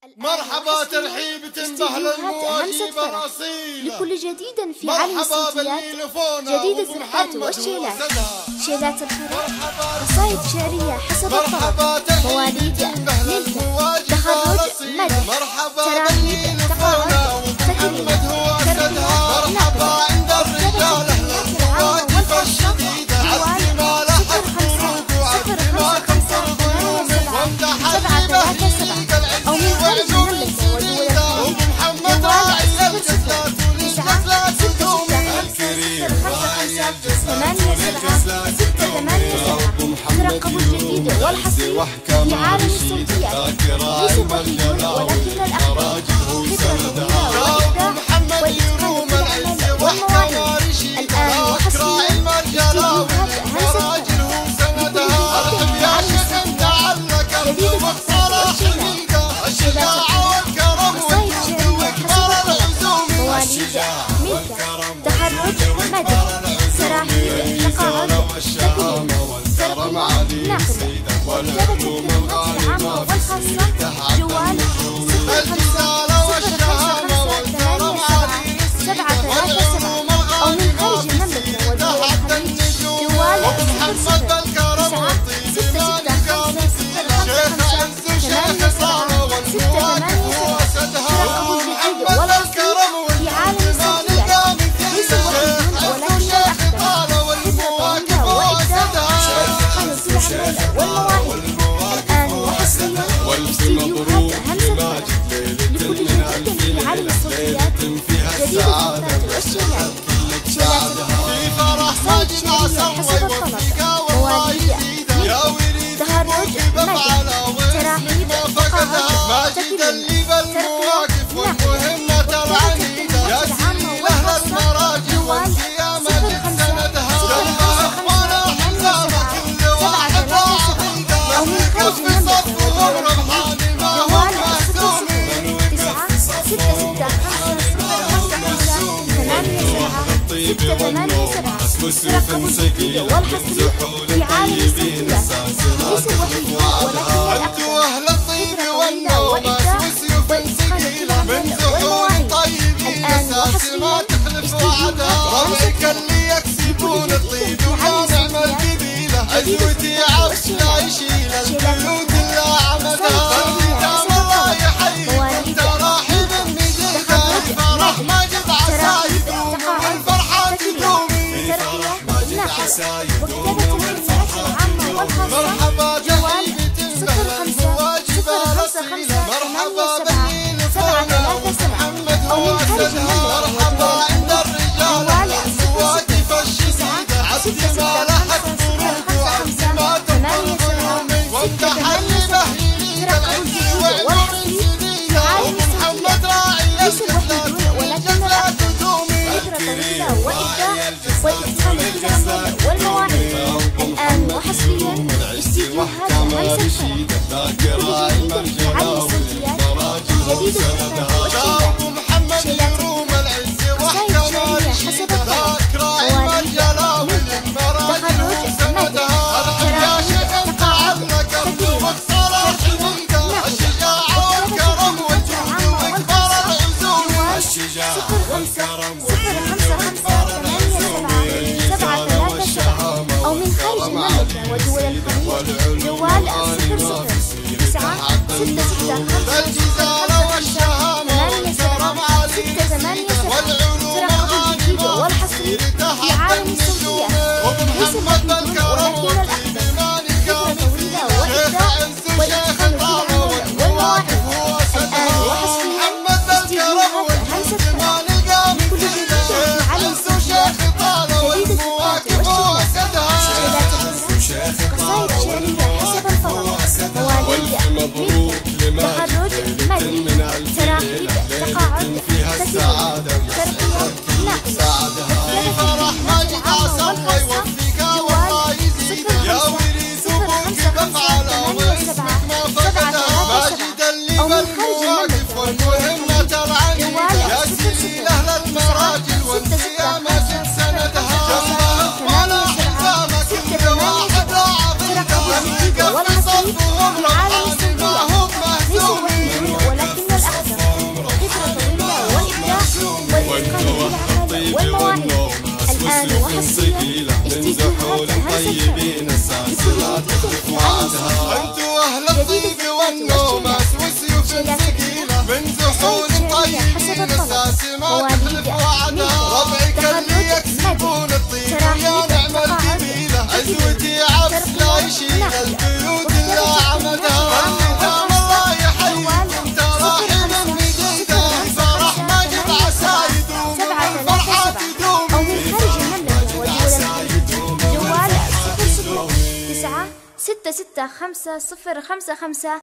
مرحبا ترحيب بأهل المواجب الأصيلة لكل جديد في عالم الصوتيات، جديد السرحات والشيلات، شيلات الخريف، قصائد شعرية حسب الطلب، مواليد، ملكة، تخرج، مدح، تراحيب، تقاعد، تكريم، ترقية، نقد، عند الرجال المواقف الشديدة، عزم ما لحق خروج وعزم ما تنصر ظلوم وامدح الهبة أو من خارج المملكة ودول ومحمد راعي الجزلات وللجزلات تدوم ترقبوا الجديد والحصري في عالم الصوتيات، ليس الوحيد ولكن الأخبار، خبرة طويلة وإبداع والإتقان في العمل والمواعيد. الآن وحصريا استديوهات همسة جديد السرحات والشيلات، الشجاعة والكرم قصائد شعرية حسب الطلب، مواليد، ملكة، تخرج، مدح، تراحيب، تقاعد، تكريم، ترقية، نقد، كتابة الكلمات العامة والخاصة، جوال 05 أو من خارج المملكة ودول الخليج، جوال استديوهات همسة لكل جديد في عالم الصوتيات، جديد السرحات والشيلات، شيلات في فرح ماجد حسب الطلب، مواليد، تخرج، مدح، تراحيب، تقاعد، ماجد اللي بالمواقف والمهمة العنيدة، يا سيدي لأهل المراجل والقيامة سندها، ولا حسابك كل واحد واحدة، أو من خارج المملكة ودول الخليج، جوال 06 ترقبوا الجديد والحصري في عالم الصوتيات، ليس الوحيد ولكن انتوا اهل الطيب الأخبار والنوم والإتقان في العمل والمواعيد. الآن ما تخلف وعدها، ربك اللي يكسبون الطيب ونعم القبيلة، عزوتي عرش لا يشيل البيوت الا عمدها، ختام الله يحييكم تراحيب النجيلة، الفرح ماجد عسى يدوم والفرحة تدوم، وكتابة الكلمات العامة والخاصة، جوال 05 مرحبا بالميلفون أو من خارج مرحبا عند الرجال المواقف الشديدة، عزم ما لحق خروج وعزم ما تنصر ظلوم وامدح الهبة العز والعز الجديدة، ومحمد راعي الجزلات وللجزلات تدوم، فكرة طويلة وإبداع والإتقان في العمل والمواعيد. الآن وحصريا استديوهات همسة جديد في عالم الصوتيات، جديد السرحات والشيلات، شيلات قصائد شعرية حسب الطلب، مواليد، ملكة، تخرج، مدح، تراحيب، تقاعد، تكريم، ترقية، نقد، كتابة الكلمات العامة والخاصة، جوال 05 أو من خارج المملكة ودول الخليج، جوال ترقبوا الجديد والحصري في عالم الصوتيات، ليس الوحيد ولكن الأخبار، فكرة طويلة وإبداع والإتقان في العمل والمواعيد. الآن وحصريا استديوهات همسة لكل جديد في عالم الصوتيات، جديد السرحات والشيلات، شيلات قصائد شعرية حسب الطلب، مواليد، ملكة، تخرج، مدح، تراحيب، تقاعد، تكريم، ترقية، نقد، في فرح ماجد عسى الله يوفقها والله يزيدها، يا وريث ابوك بفعلها واسمك ما فقدها، ماجد اللي بالمواقف والمهمة العنيدة، يا سيدي لأهل المراجل والقيامة سندها، ولا حسابك كل واحد راعي ترقبوا الجديد والحصري في عالم الصوتيات، ليس الوحيد ولكن النومات وسيوف ثقيلة من زحول طيبين الناس ما تخلف وعدها ربعك اللي يكسبون الطين ويا نعم الجميلة أزوجي عفس لا يشيل البيوت إلا عمدها النظام الله يحييكم ترى حين جديدة الفرح ما جب عسى يدوم والفرحة تدوم أو من خارج المملكة ودول الخليج. جوال 009 665 055